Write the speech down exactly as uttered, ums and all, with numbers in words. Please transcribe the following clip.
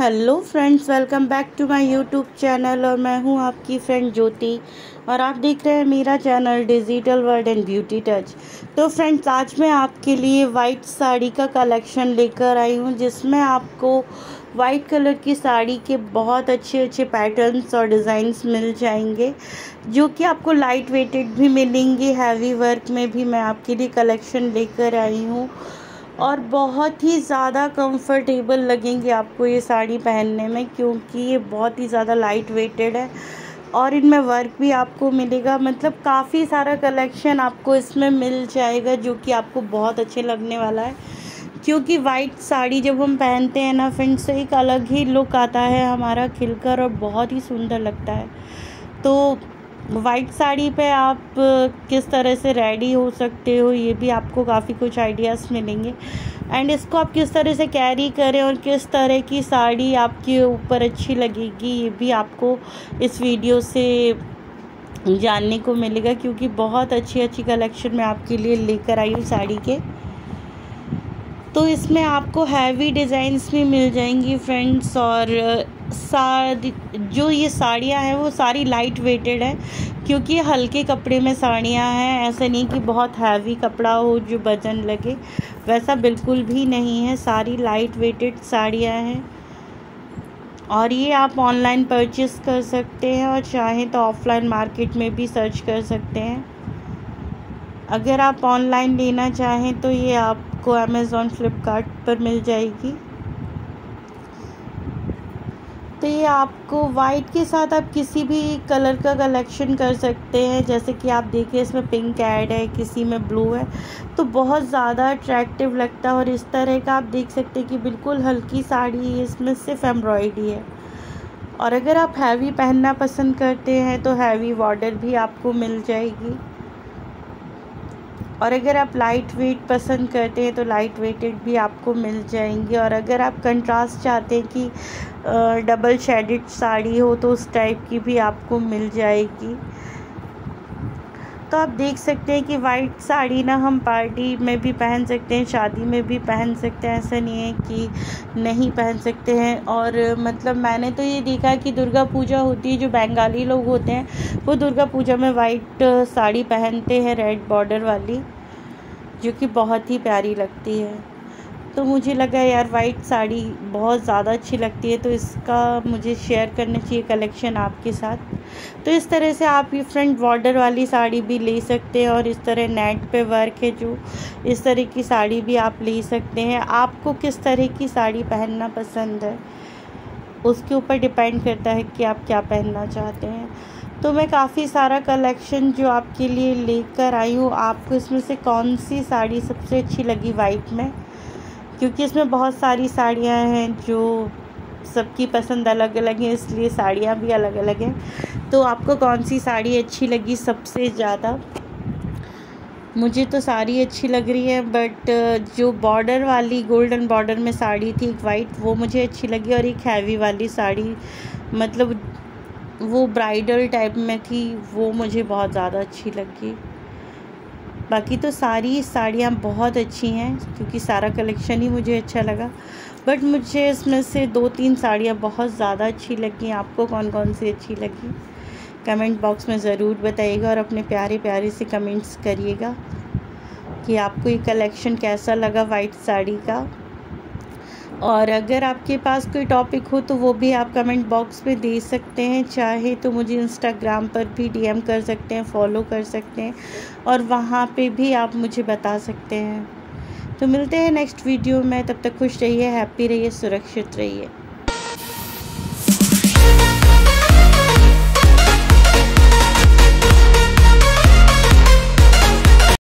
Hello friends, welcome back to my YouTube channel. और मैं हूं आपकी फ्रेंड ज्योति और आप देख रहे हैं मेरा channel digital world and beauty touch. तो फ्रेंड्स, आज मैं आपके लिए वाइट साड़ी का कलेक्शन लेकर आई हूं, जिसमें आपको वाइट कलर की साड़ी के बहुत अच्छे अच्छे पैटर्न्स और डिज़ाइंस मिल जाएंगे, जो कि आपको लाइट वेटेड भी मिलेंगे। हैवी वर्क में भी मैं आपके लिए कलेक्शन लेकर आई हूँ और बहुत ही ज़्यादा कंफर्टेबल लगेंगे आपको ये साड़ी पहनने में, क्योंकि ये बहुत ही ज़्यादा लाइट वेटेड है और इनमें वर्क भी आपको मिलेगा। मतलब काफ़ी सारा कलेक्शन आपको इसमें मिल जाएगा, जो कि आपको बहुत अच्छे लगने वाला है। क्योंकि वाइट साड़ी जब हम पहनते हैं ना फ्रेंड्स, तो एक अलग ही लुक आता है हमारा खिलकर और बहुत ही सुंदर लगता है। तो वाइट साड़ी पे आप किस तरह से रेडी हो सकते हो, ये भी आपको काफ़ी कुछ आइडियाज़ मिलेंगे। एंड इसको आप किस तरह से कैरी करें और किस तरह की साड़ी आपके ऊपर अच्छी लगेगी, ये भी आपको इस वीडियो से जानने को मिलेगा। क्योंकि बहुत अच्छी अच्छी कलेक्शन मैं आपके लिए लेकर आई हूँ साड़ी के। तो इसमें आपको हैवी डिज़ाइंस भी मिल जाएंगी फ्रेंड्स। और सारी जो ये साड़ियाँ हैं वो सारी लाइट वेटेड है, क्योंकि ये हल्के कपड़े में साड़ियाँ हैं। ऐसा नहीं कि बहुत हैवी कपड़ा हो जो वजन लगे, वैसा बिल्कुल भी नहीं है। सारी लाइट वेटेड साड़ियाँ हैं और ये आप ऑनलाइन परचेस कर सकते हैं और चाहें तो ऑफलाइन मार्केट में भी सर्च कर सकते हैं। अगर आप ऑनलाइन लेना चाहें तो ये आपको अमेज़ॉन फ्लिपकार्ट पर मिल जाएगी। तो ये आपको वाइट के साथ आप किसी भी कलर का कलेक्शन कर सकते हैं। जैसे कि आप देखिए, इसमें पिंक ऐड है, किसी में ब्लू है, तो बहुत ज़्यादा अट्रैक्टिव लगता है। और इस तरह का आप देख सकते हैं कि बिल्कुल हल्की साड़ी है, इसमें सिर्फ एम्ब्रॉयडरी है। और अगर आप हैवी पहनना पसंद करते हैं तो हैवी बॉर्डर भी आपको मिल जाएगी। और अगर आप लाइट वेट पसंद करते हैं तो लाइट वेटेड भी आपको मिल जाएंगी। और अगर आप कंट्रास्ट चाहते हैं कि डबल शेडेड साड़ी हो, तो उस टाइप की भी आपको मिल जाएगी। तो आप देख सकते हैं कि वाइट साड़ी ना हम पार्टी में भी पहन सकते हैं, शादी में भी पहन सकते हैं। ऐसा नहीं है कि नहीं पहन सकते हैं। और मतलब मैंने तो ये देखा कि दुर्गा पूजा होती है, जो बंगाली लोग होते हैं वो दुर्गा पूजा में वाइट साड़ी पहनते हैं, रेड बॉर्डर वाली, जो कि बहुत ही प्यारी लगती है। तो मुझे लगा यार वाइट साड़ी बहुत ज़्यादा अच्छी लगती है, तो इसका मुझे शेयर करना चाहिए कलेक्शन आपके साथ। तो इस तरह से आप ये फ्रंट बॉर्डर वाली साड़ी भी ले सकते हैं और इस तरह नेट पे वर्क है जो, इस तरह की साड़ी भी आप ले सकते हैं। आपको किस तरह की साड़ी पहनना पसंद है, उसके ऊपर डिपेंड करता है कि आप क्या पहनना चाहते हैं। तो मैं काफ़ी सारा कलेक्शन जो आपके लिए लेकर आई हूँ। आपको इसमें से कौन सी साड़ी सबसे अच्छी लगी वाइट में, क्योंकि इसमें बहुत सारी साड़ियाँ हैं जो सबकी पसंद अलग अलग है, इसलिए साड़ियाँ भी अलग अलग हैं। तो आपको कौन सी साड़ी अच्छी लगी सबसे ज़्यादा? मुझे तो सारी अच्छी लग रही है, बट जो बॉर्डर वाली गोल्डन बॉर्डर में साड़ी थी एक वाइट, वो मुझे अच्छी लगी। और एक हैवी वाली साड़ी, मतलब वो ब्राइडल टाइप में थी, वो मुझे बहुत ज़्यादा अच्छी लगी। बाकी तो सारी साड़ियाँ बहुत अच्छी हैं, क्योंकि सारा कलेक्शन ही मुझे अच्छा लगा। बट मुझे इसमें से दो तीन साड़ियाँ बहुत ज़्यादा अच्छी लगी। आपको कौन कौन सी अच्छी लगी कमेंट बॉक्स में ज़रूर बताइएगा और अपने प्यारे प्यारे से कमेंट्स करिएगा कि आपको ये कलेक्शन कैसा लगा वाइट साड़ी का। और अगर आपके पास कोई टॉपिक हो तो वो भी आप कमेंट बॉक्स में दे सकते हैं। चाहे तो मुझे इंस्टाग्राम पर भी डीएम कर सकते हैं, फॉलो कर सकते हैं और वहाँ पे भी आप मुझे बता सकते हैं। तो मिलते हैं नेक्स्ट वीडियो में, तब तक खुश रहिए, हैप्पी रहिए, सुरक्षित रहिए।